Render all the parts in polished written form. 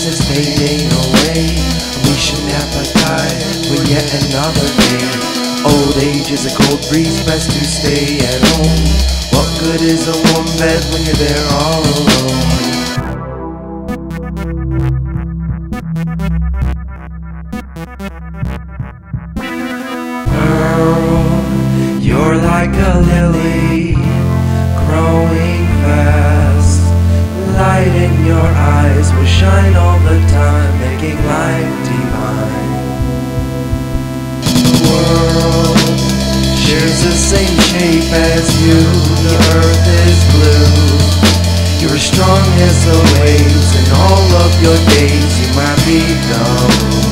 sunrise is fading away. Unleashing appetite for yet another day. Old age is a cold breeze, best to stay at home. What good is a warm bed when you're there all alone? Girl, you're like a lily, growing fast. Light in your eyes will shine all the time, making life divine. The world shares the same shape as you. The earth is blue. You're as strong as the waves. In all of your days you might be dumb.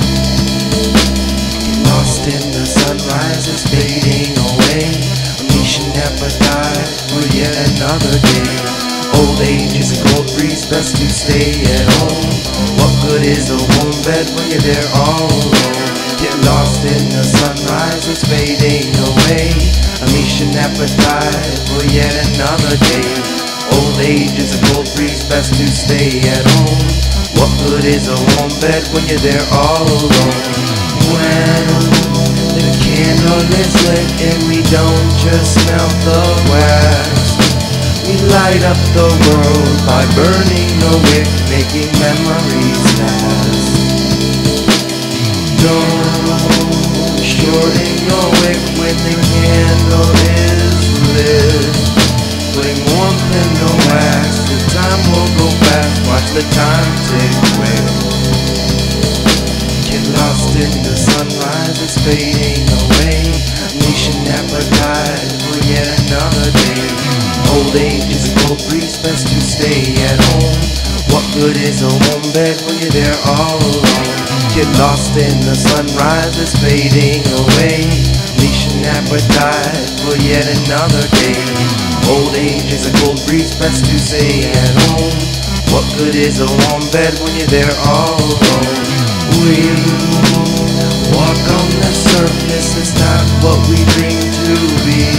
Lost in the sunrise is fading away. Unleashing appetite for yet another day. Old age is a cold breeze, best to stay at home. What good is a warm bed when you're there all alone? Get lost in the sunrise, it's fading away. Unleashing appetite for yet another day. Old age is a cold breeze, best to stay at home. What good is a warm bed when you're there all alone? When the candle is lit and we don't just melt the wax, we light up the world by burning the wick, making memories last. Don't shorten your wick when the candle is lit. Putting warmth in the wax, the time will go fast, watch the time tick quick. Get lost in the sunrise, it's fading away. Unleashing appetite for yet another day. Old age is a cold breeze, best to stay at home. What good is a warm bed when you're there all alone? Get lost in the sunrise, it's fading away. Unleashing appetite for yet another day. Old age is a cold breeze, best to stay at home. What good is a warm bed when you're there all alone? We walk on the surface, it's not what we dream to be.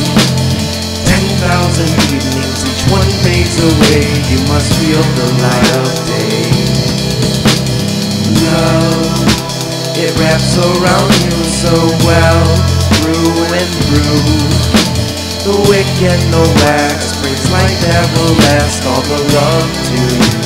10,000 evenings, each one fades away. You must feel the light of day. Love, it wraps around you so well, through and through. The wick and the wax brings light that will last, all the love to you.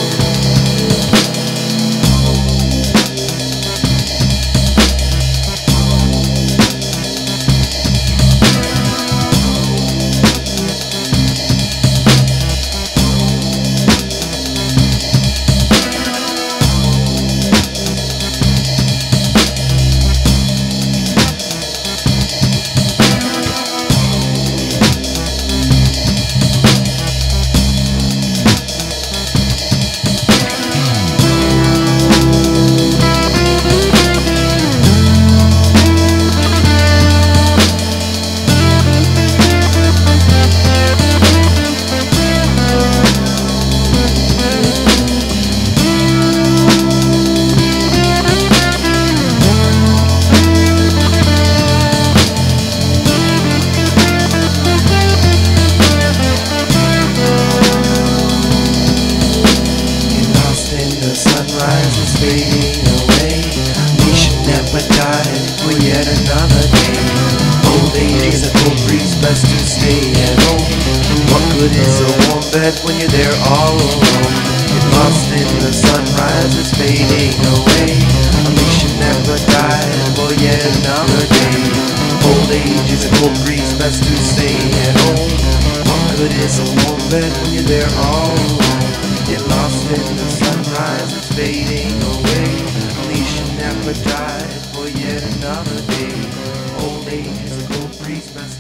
Sunrise is fading away. Unleashing appetite for yet another day. Old age is a cold breeze, best to stay at home. What good is a warm bed when you're there all alone? Get lost in the sunrise, it's fading away. Unleashing appetite for yet another day. Old age is a cold breeze, best to stay at home. What good is a warm bed when you're there all alone? Get lost in the sunrise, it's fading away. Unleashing appetite for yet another day. Old age is a cold breeze, best